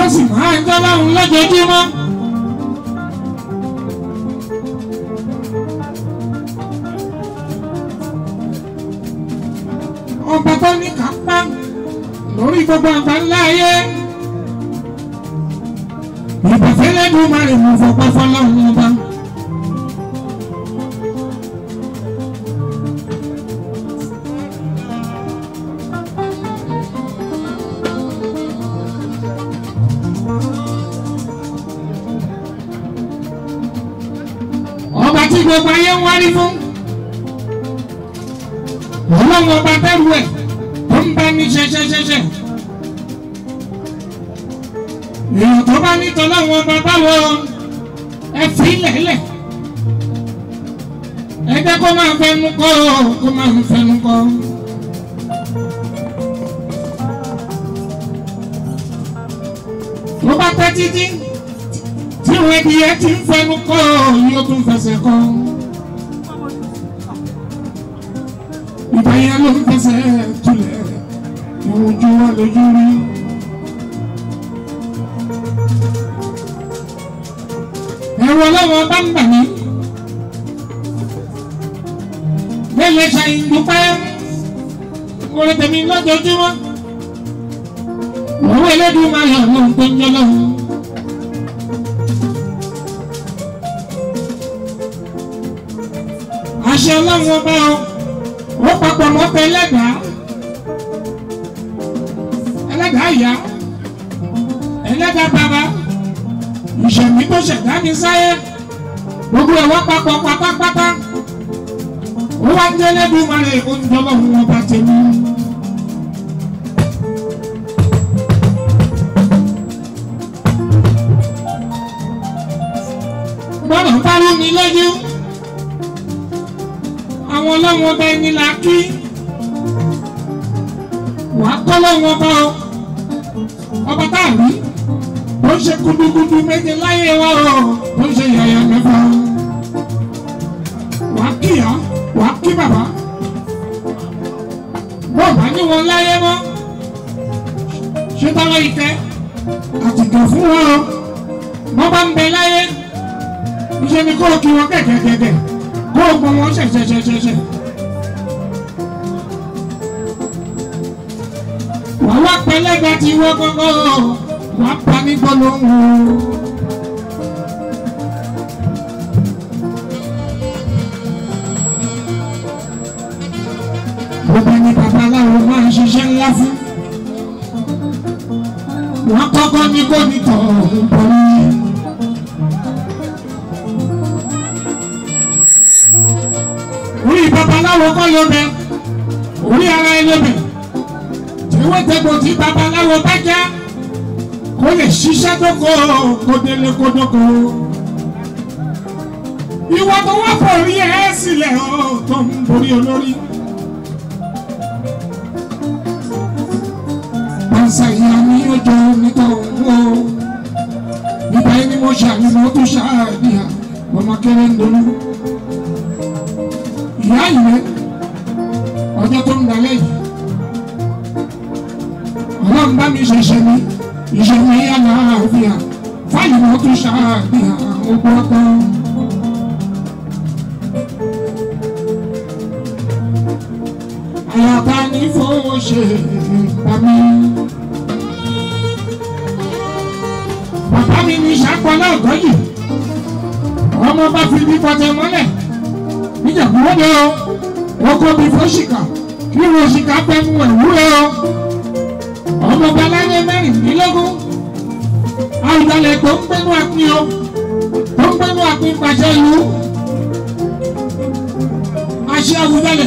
sì máa ń jọ́lọ́run lójoojúmọ́. Ọba tó ní kápá lórí gbogbo àgbáńlá ayé. Ìbàfẹ́lẹ́dùn máa rè mú fọpẹ́ fọlọ́run ọba. Ọba tí gbogbo ayé ń wárí fún. Ọlọ́run ọba bẹ̀rù ẹ̀ tó ń bá ní ṣẹṣẹṣẹṣẹ. Èèyàn tó bá ní tọ́lọ́run ọba báwo ẹ fi lẹ̀lẹ̀. Ẹ jẹ́ kó máa fẹnu kọ́ kó máa fẹnu kọ́. Tó bá pẹ́ títí tí ìwé ẹdìyẹ ti ń fẹnu kọ́ yóò tún fẹsẹ̀ kọ́. Ìgbà yẹn ló ń fẹsẹ̀ tulẹ̀ ojú wa lójú rí. Ẹ̀rọ ọlọ́wọ́ bá ń bà mí. Mélòó ṣàyìn dúpẹ́ orí tèmi lójoojúmọ́. Òwe Elédùn máa yàn lóhun tó ń jẹ́ lọ́hùn. Àṣẹ ọlọ́run ọba ó papọ̀ mọ́ pé ẹlẹ́dàá ìyá ẹlẹ́dàá bàbá ìṣẹ̀mí tó ṣẹ̀dá mi sáyé gbogbo ẹ̀wọ́ papọ̀ pátápátá ó wá jẹ́ Elédùmarè oúnjẹ ọlọ́run ọba tèmi. Gbọ́dọ̀ ń parí mi lójú àwọn ọlọ́run ọba ẹni là kí wàá kọ́ lọ́wọ́ ọba ọba tá a rí ó ń ṣe gudugudu méje láyé wa ó ń ṣe yàyà mẹ́fà wàá kí ya wàá kí bàbá bọ́ọ̀bá ní wọn láyé mọ́ ṣé táwọn ìkẹ́ àtìkẹ́ fún wọn o wọ́n bá ń bẹ láyé iṣẹ́ ni kó o kí wọn kẹ̀kẹ́kẹ̀kẹ́ kó o gbọ́ wọn ṣẹ̀ṣẹ̀ṣẹ̀ṣẹ̀. Wàá wá pẹlẹ́gà tí wọ́n gbọ́ngàn wàá pa ní gbólóhùn. Gbogbo ẹni babaláwo máa ń ṣiṣẹ́ ńlá fún. Wọ́n kọ́kọ́ ní kó ní tọ̀ ọ̀hún borí. Orí babaláwo kọ́ ló bẹ, orí ara ẹ ló bẹ. Ìwé tẹ́gbọ̀n tí babaláwo bá já kó lè ṣiṣẹ́ dóko kó délé kó dóko. Ìwọ tó wá forí ẹ̀ sílẹ̀ tó ń borí olórí. Pàṣẹ ìyá mi ó jọ nítorí o. Nígbà yẹn ni mo ṣàlùmọ́ tó ṣàdìyàn ọmọ kéré ń dolú. Ìyá ìwé ọjọ́ tó ń dalẹ̀ yìí. Ọlọ́run bá mi ṣẹ̀ṣẹ̀ mi ìṣẹ̀mí àlàáfíà fáyìmọ́ tó ṣàdìyàn ogun ọkọ. Àyàbá ní fowó ṣe bá mi. Bàbá mi ní ìṣàpọ̀lá ọ̀gọ́jì. Ọmọ bá fi bí pọtẹ mọ́lẹ̀. Níjàmbá o, oko bí fóṣìkà, kí wo ṣìkà pẹ́nu ẹ̀wúrẹ́ o. Ọmọ balẹ̀ mẹ́rìndínlógún. Àwùjalè tó ń gbẹ́nu àpín o, tó ń gbẹ́nu àpín pàṣẹ ìlú. Àṣẹ àwùjalè.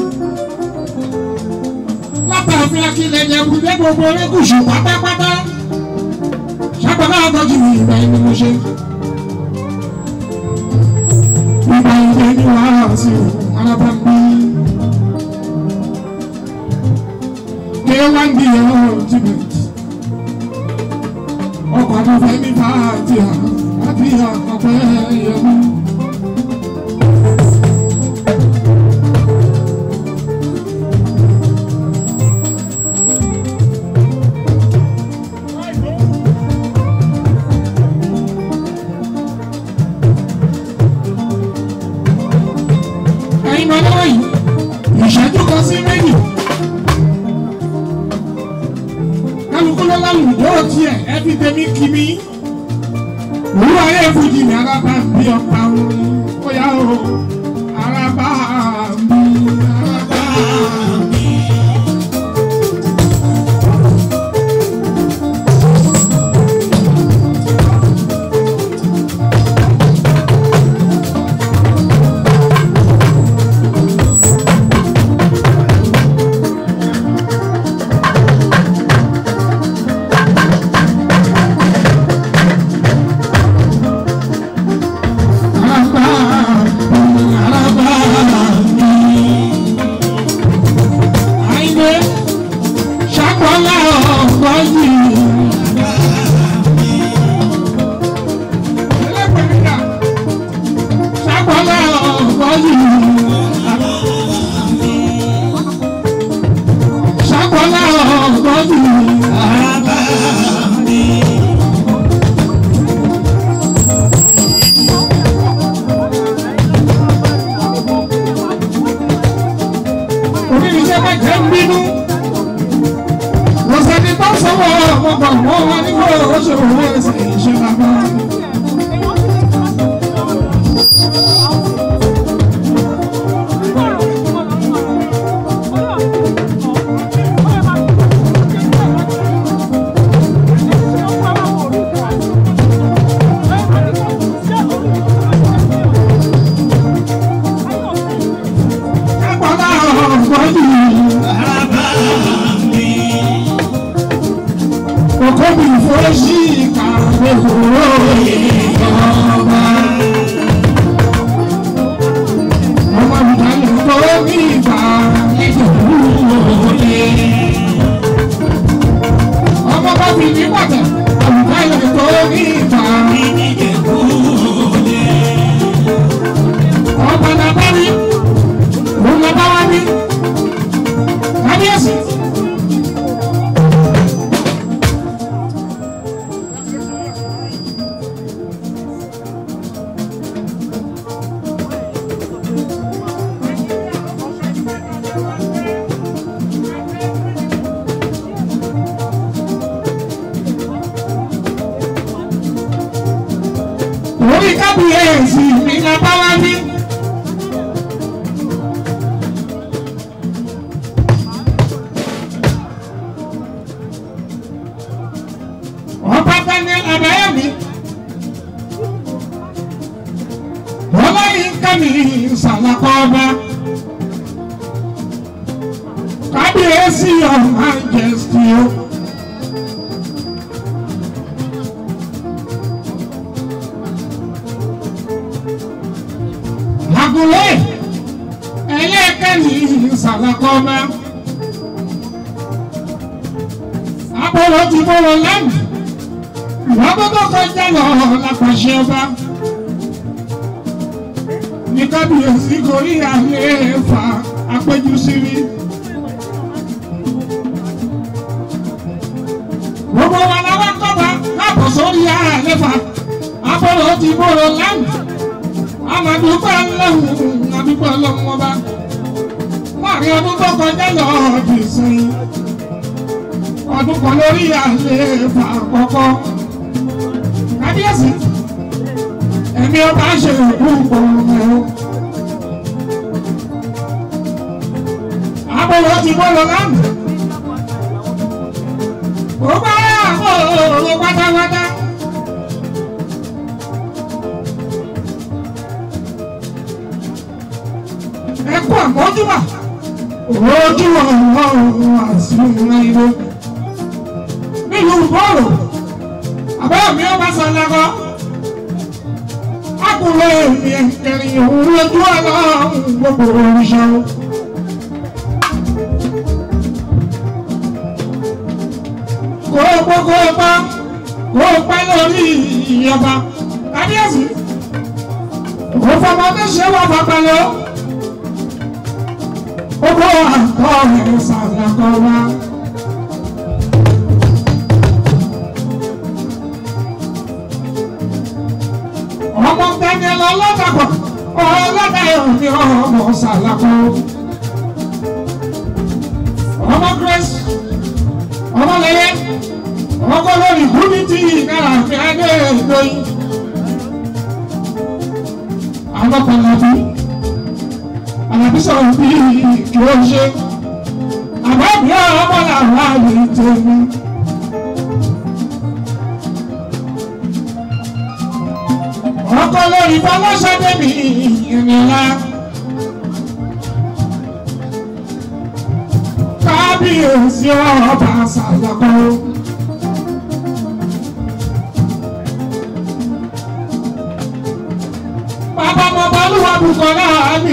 Látàfin akílẹ̀ yẹ kúndé gbogbo orígùsù pátápátá. Ṣàpọ̀lá ọgọ́jì ní ìgbà ẹni mo ṣe. Ìgbà ìgbà ẹni wàá sí alábàámbí. K1 be ultimate. Ọkọ̀ àdúfẹ́ ní fàájìá àbí àkọ́pẹ́ yẹmú. ìṣẹ́jú kan sí méjì kálukú ló lálùjọ tiẹ̀ ẹ fi tèmi kí mi òwúrọ̀ ayé fújì ní arábá bí ọ̀pá orin ó yá o arábá mi arábá mi. Grace ọmọlẹ́yẹ ọkọ lórí unity náírà fi adé ìgbóyin àwọn pàlàbí àlàbí sọ̀rọ̀ bí kí ó ṣe àbábí ọmọ làwọn àyè tèmi. ọkọ lórí fọlọ́ṣadé mi ìrìnlá kábíyèsí ọba Sàlàkọ. bàbá bàbá olúwa Bùkọ́lá mi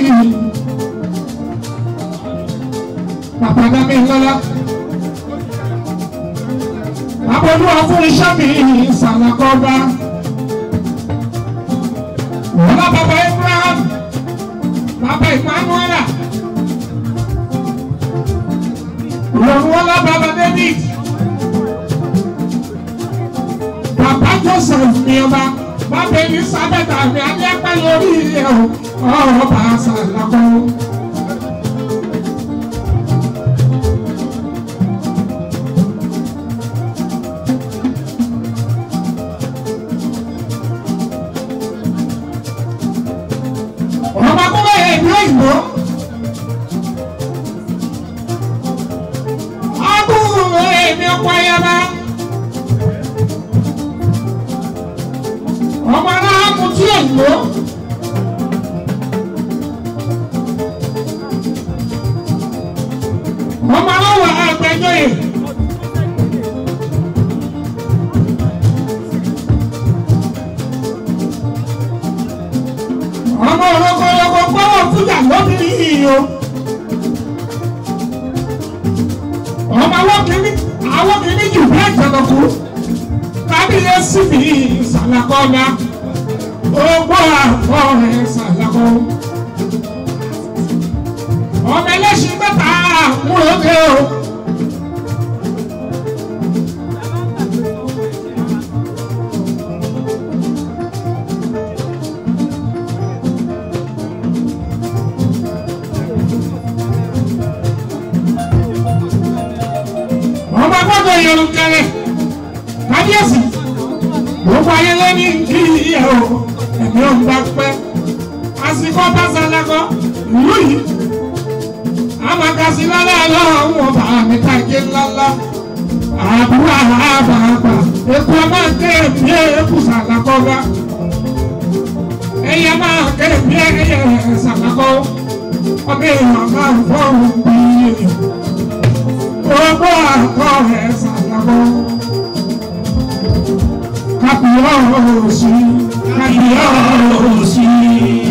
bàbá dàmí lọ́lá bàbá olúwa fún iṣẹ́ mi Sàlàkọ bá. Wala Baba Abraham, Baba Emmanuela, Wala Baba David, Baba Joseph Mioma, Baba Elizabeth Ami Adiapa lórí ọba Sàlàkọ. Ọmọ aláàmú tí ò lò ọmọ aláwọ̀ àgbẹ̀jọ́yè ọmọ olókoolóko gbọ́wọ́ fújà lóbìnrin yìí o ọmọ àwọn kìíní jù bí ẹ̀jọ̀dọ̀kú kábíyèsí mi Sàlàkọ ọ̀gá ogbó àfọ̀ ẹ̀ Sàlàkọ ọmọ ẹlẹ́sìn mẹ́ta múlòdé o. ọmọ gbọ́dọ̀ yorùn kẹlẹ̀ kábíyèsí gbogbo ayé lẹ́ni kí iye o ẹ̀mí ò ń bá pẹ́ àsìkò bá Sàlàkọ ìlú yìí amagasi lálẹ́ ọlọ́run ọba mi káàkiri ńláńlá àbúrò àbàbà èkó ọmọ kéèmí èkó Sàlàkọ bá ẹ̀yẹ máa kéèmí ẹ̀yẹ Sàlàkọ ọbẹ̀ èèyàn máa ń fọ́ọ̀rùn bí ogbó àkọ́ ẹ̀ Sàlàkọ. Kábíyèsí kábíyèsí.